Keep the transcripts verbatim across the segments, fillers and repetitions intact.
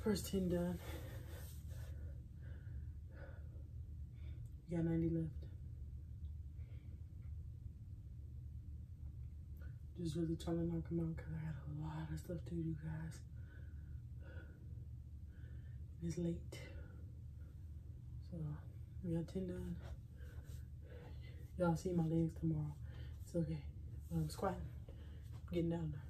First ten done. We got ninety left. Just really trying to knock them out because I got a lot of stuff to do, guys. It's late. So we got ten done. Y'all see my legs tomorrow. It's okay. I'm squatting. Getting down there.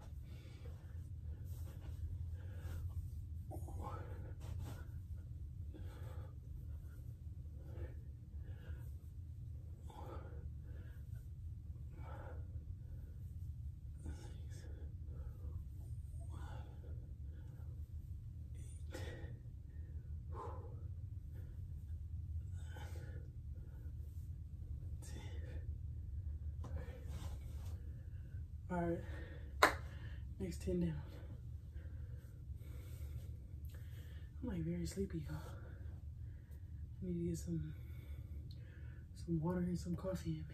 All right, next ten down. I'm like very sleepy, y'all. I need to get some some water and some coffee in me.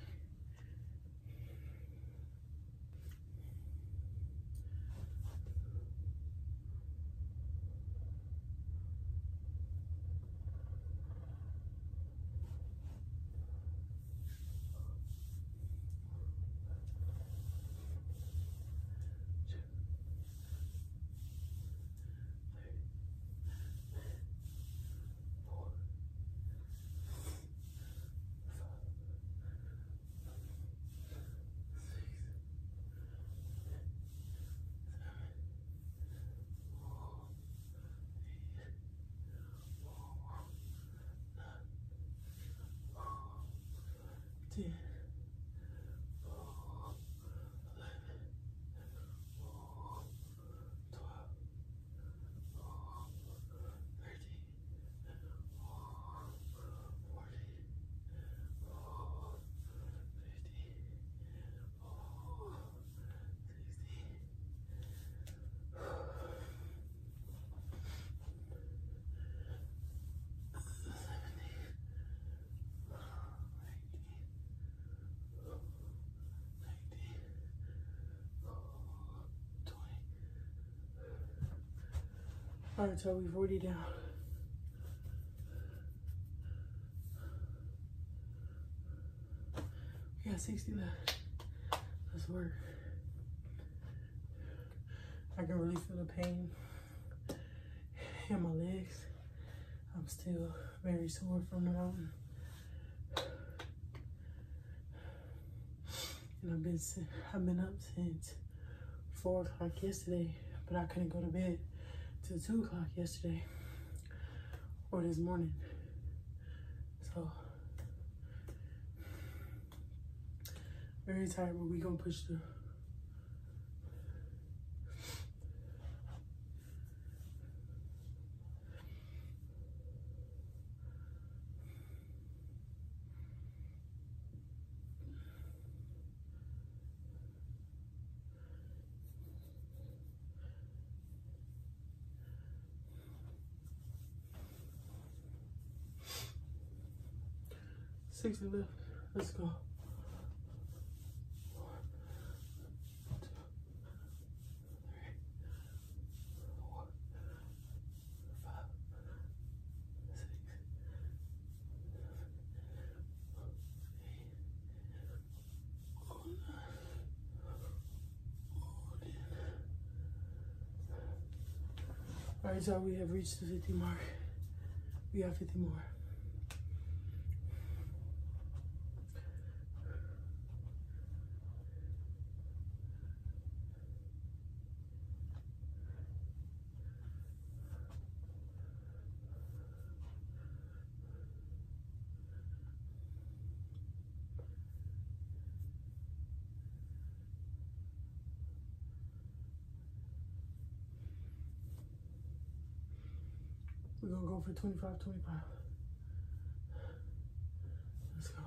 ten, eleven, twelve, thirteen, fourteen, fifteen, sixteen, all right, so we've already down. We got sixty left. Let's work. I can really feel the pain in my legs. I'm still very sore from the mountain. And I've been I've been up since four o'clock yesterday, but I couldn't go to bed till two o'clock yesterday or this morning. So very tired, but we gonna push through. sixty left. Let's go. One, two, three, four, five, six, seven, eight, nine, ten. All right, y'all, we have reached the fifty mark. We got fifty more. We're gonna go for twenty-five, twenty-five. Let's go.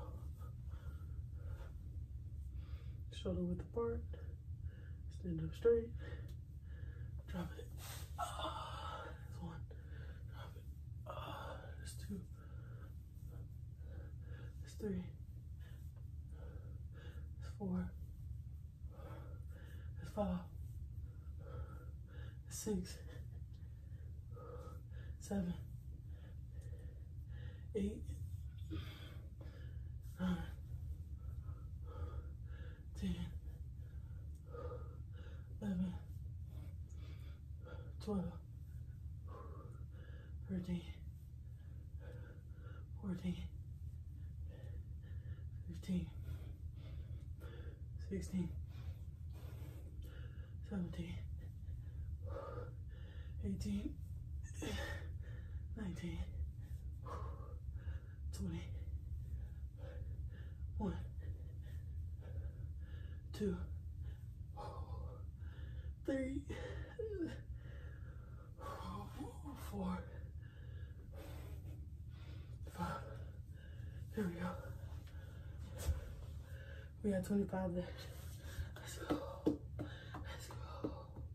Shoulder width apart. Stand up straight. Drop it. Ah, that's one. Drop it. Ah, that's two. That's three. That's four. That's five. That's six. seven, eight, nine, ten, eleven, twelve, thirteen, fourteen, fifteen, sixteen, seventeen, eighteen, nineteen, twenty, one, two, three, four, five. Here we go. We got twenty-five left. Let's go. Let's go.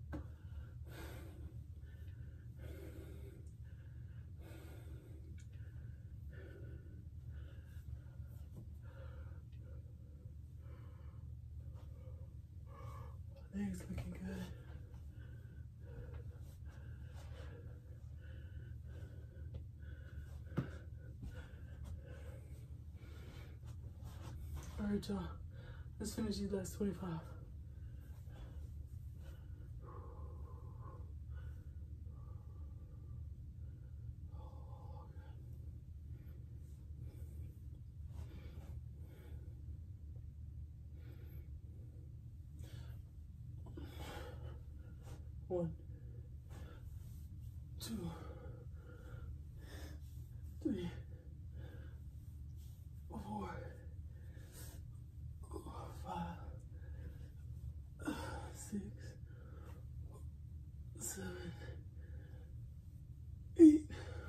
Legs looking good. All right, y'all. Let's finish these last twenty-five. One, two, three, four, five, six, seven, eight,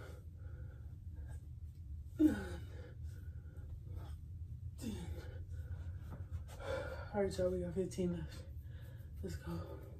nine, ten. All right, y'all, we got fifteen left. Let's go.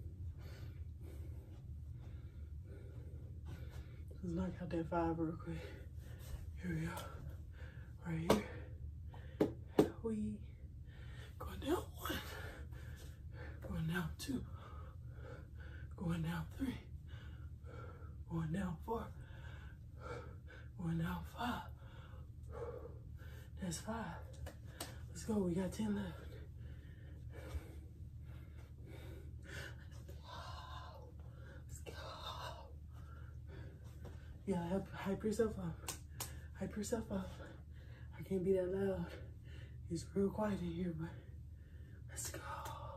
Let's knock out that five real quick. Here we go. Right here. We going down one. Going down two. Going down three. Going down four. Going down five. That's five. Let's go. We got ten left. Yeah, hype yourself up. Hype yourself up. I can't be that loud. It's real quiet in here, but let's go.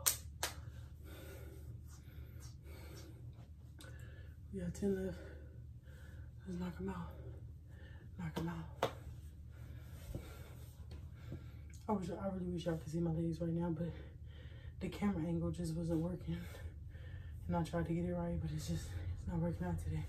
We got ten left. Let's knock them out. Knock them out. I wish, I really wish y'all could see my legs right now, but the camera angle just wasn't working. And I tried to get it right, but it's just, it's not working out today.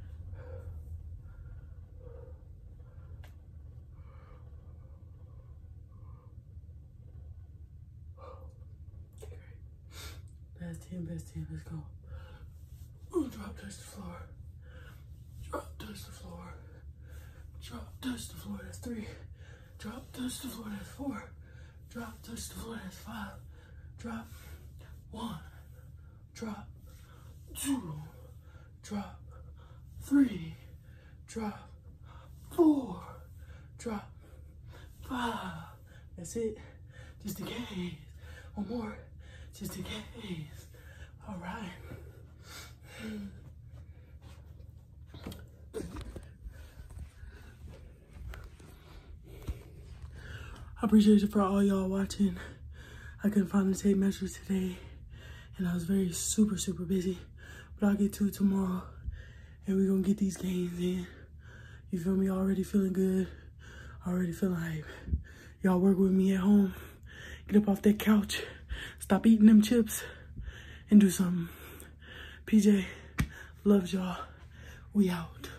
Best ten, best ten, let's go. Ooh, drop, touch the floor. Drop, touch the floor. Drop, touch the floor, that's three. Drop, touch the floor, that's four. Drop, touch the floor, that's five. Drop, one. Drop, two. Drop, three. Drop, four. Drop, five. That's it. Just in case. One more. Just in case. All right. I appreciate you for all y'all watching. I couldn't find the tape measures today, and I was very super, super busy. But I'll get to it tomorrow, and we're gonna get these gains in. You feel me? Already feeling good. Already feeling hype. Y'all work with me at home. Get up off that couch. Stop eating them chips and do something. P J loves y'all. We out.